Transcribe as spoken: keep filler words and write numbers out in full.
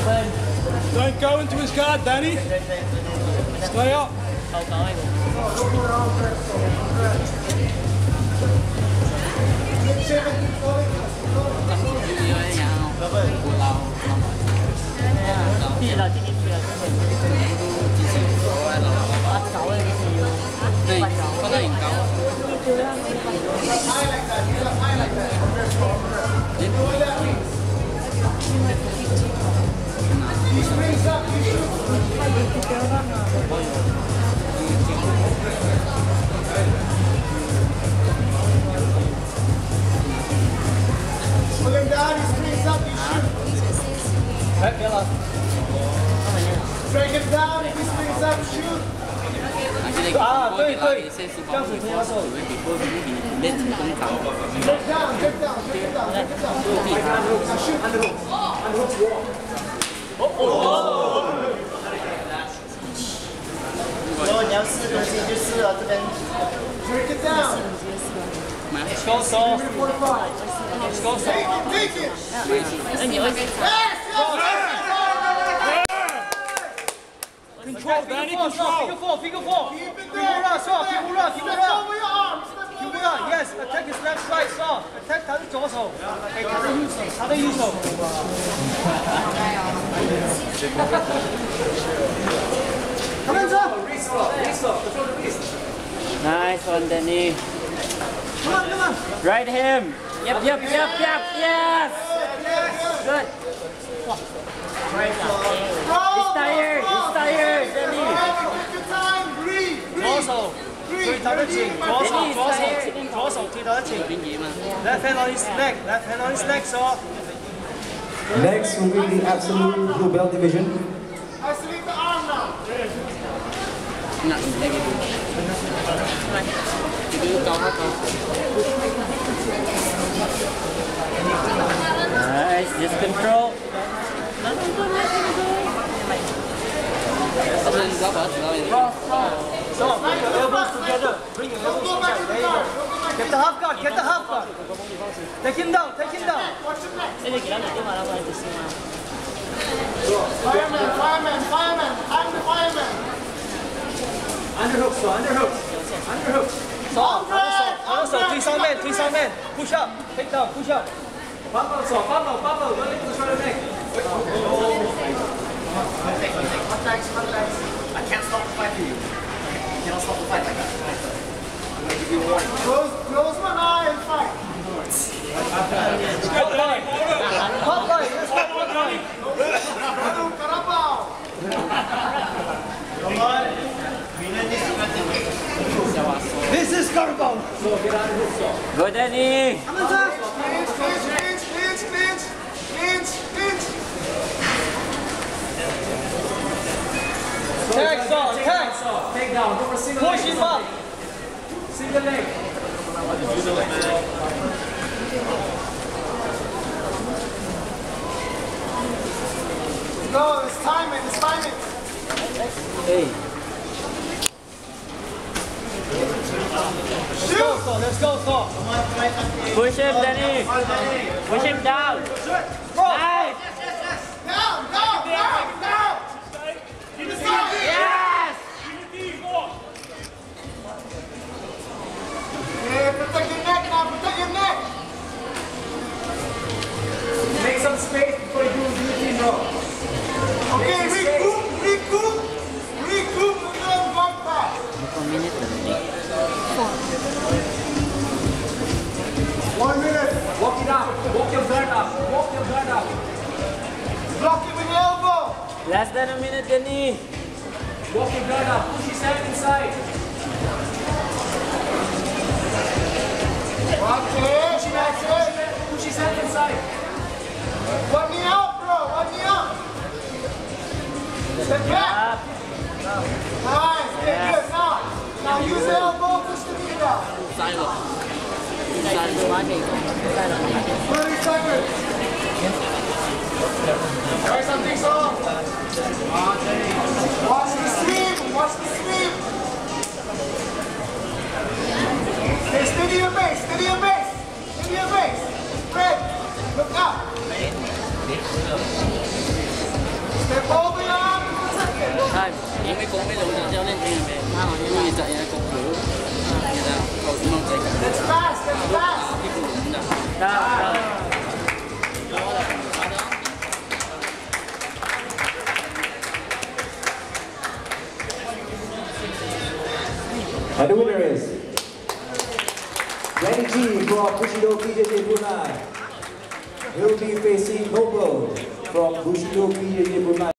Don't go into his guard, Danny. Stay up. Pull him down, he springs up, you shoot. Break him down, if he springs up, shoot. 啊，对对，这样子你要手。Take down, take down, take down, take down. Now shoot. Underhook, wall. Oh, oh. 如果你要试东西就试了，这边。Break it down. Go soft. Go soft. Take it, take it. Yes, Control, Danny, control. Figure four, figure four. Keep it Keep there. it up, soft. Keep it up, keep it Step up. over your arms. Keep it up. Yes, attack his left side, soft. Attack 他的左手，哎，他的右手，他的右手。Come on, sir. Nice one, Danny. Come on, come on. Ride him. Yep, yep, yep, yep. Yes. Good. He's tired. He's tired, Danny. Take your time. Breathe. 左手推他的颈，左手左手左手推他的颈。Left hand on his neck. Left hand on his neck, soft. Next will be the absolute blue belt division. Isolate the arm now. Nice. Just control. So, bring your elbows together. Bring your elbows together. There you go. Get the half guard. Get the half guard. Take him down. Take him down. Fireman, fireman, fireman. I'm the fireman. Underhook, so underhook. Underhook. So, other other side, three song man, three song man. Push up. Take down. Push up. Bubble, so bubble, bubble. Don't let him try to make. I can't stop the fight for you. I cannot stop the fight like that. I'm going to give you a warning. Close, close one eye and fight. Hot line. Hot line. Let's go hot line. Carabao. Come on. This is Carabao. Go, Danny. Come on, sir. Clinch, clinch, clinch, clinch, clinch, clinch, clinch. Tag, saw, tag. Take down. Go for single Push him up. Single leg. Go, it's timing, it's timing. Hey. Let's go, saw. Let's go, saw. Push him, Danny. Push him down. Nice. Down, down, down, down. Yes. Yeah, protect your neck now, protect your neck. Make some space before you do guillotine roll. Okay, recoup, recoup, recoup, and then back back. One minute. Walk it up. Walk your guard up. Walk your guard up. Block it with your elbow. Less than a minute, Danny. Walk your guard up. Push his hand inside. Watch it, watch it. Push his hand inside. One knee out, bro, one knee out. Step back. Nice, okay, good. Now, now use the elbow, push the knee down. thirty seconds. Try something soft. Watch the sweep, watch the sweep. Okay, steady your base, steady your base, steady your base. Fred, look up. 係，已經講俾老豆之後咧，聽係咪？啱我呢就係個表，其實個點樣整？呢個咁就得得。 And the winner is Danny G from Bushido B J J Brunei. He'll be facing Noble from Bushido B J J Brunei.